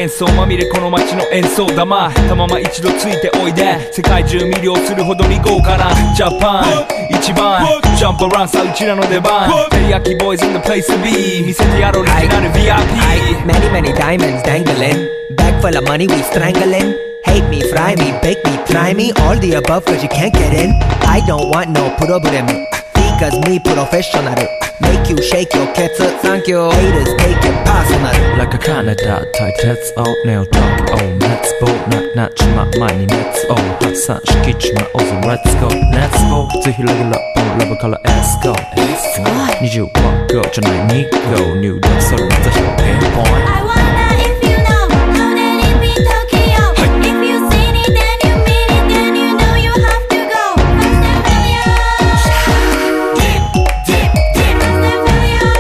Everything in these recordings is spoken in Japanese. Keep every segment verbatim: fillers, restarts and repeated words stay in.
喧騒まみれこの街の演奏玉たまま一度ついておいで世界中魅了するほどに豪華なジャパン一番ジャンプアランさうちらの出番テリヤキボーイズ in the place to be 見せてやろうオリジナル ブイアイピー Many many diamonds dangling Bag full of money we strangling Hate me, fry me, bake me, try me All the above cause you can't get in I don't want no problem Because me professional Make you shake your cats Thank you Haters take it personal Like a Canada 大鉄をネオトーク Oh let's go ななちま前に熱を発散しきちまおうぜ Let's go Let's go ぜひレギュラーポンラブから Let's goにじゅうごごじゃないにご入力それまたひろピンポイント I wonder if you know How did it be Tokyo If you seen it then you mean it Then you know you have to go First and failure Dip, dip, dip First and failure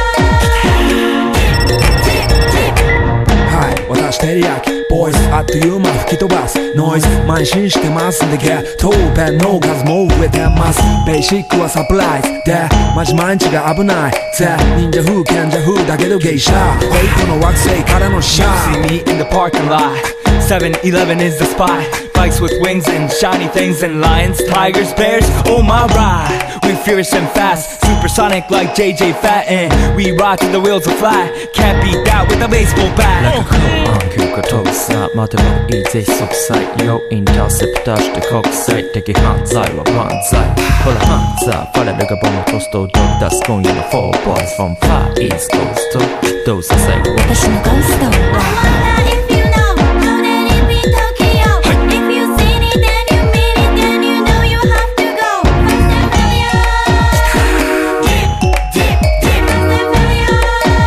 Dip, dip, dip はい私テリヤキボイスあっという間吹き飛ばすノイズ慢心してますんでゲットペンの数も増えてますベーシックはサプライズでマジ毎日が危ないぜ忍者風賢者風だけど芸者フェイクの惑星からのシャー See me in the parking lot seven eleven is the spot Bikes with wings and shiny things and lions, tigers, bears, oh my ride We fierce and fast, supersonic like J J Fatten We ride till the wheels are flat Can't beat that with a baseball bat なんか空暗球が飛ぶさ待てばいいぜ即歳よインターセプターして国際的犯罪は万歳ほらハンザーファレルがボムトストをドク出す今夜の four boys from Far East Coast どうせ最後私のゴースト I wonder if you know How did it be Tokyo If you seen it then you mean it Then you know you have to go First and failure Dip, dip, dip First and failure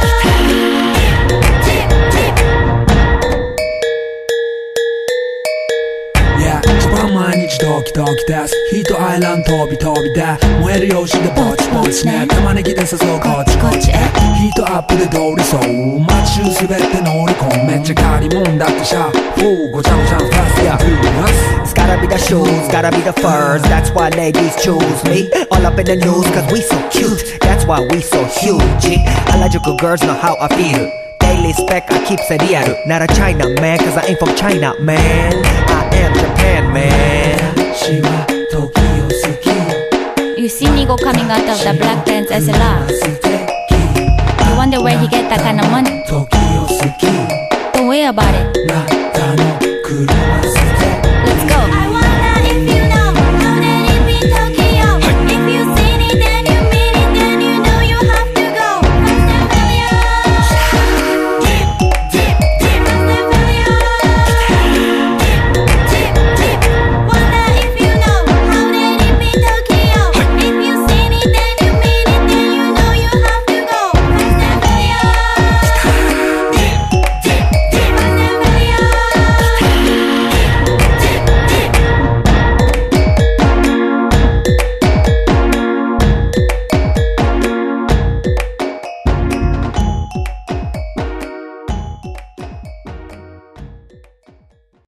Dip, dip, dip Yeah 一番毎日ドキドキですヒートアイランド飛び飛びで燃えるよしでぼちぼちね玉ねぎで誘うこっちこっちへヒートアップで通りそう街中すべて乗り込むめっちゃ借りもんだってシャーフーごちゃごちゃファスやフーラス It's gotta be the shoes, gotta be the furs That's why ladies choose me All up in the news cause we so cute That's why we so huge Harajuku girls know how I feel Daily spec I keep it real Not a China man cause I ain't from China man I am Japan man 私は時を好き You see Nigo coming out of the black pants as a laugh 素敵 You wonder where he get that kind of money 時を好き Don't worry about it Right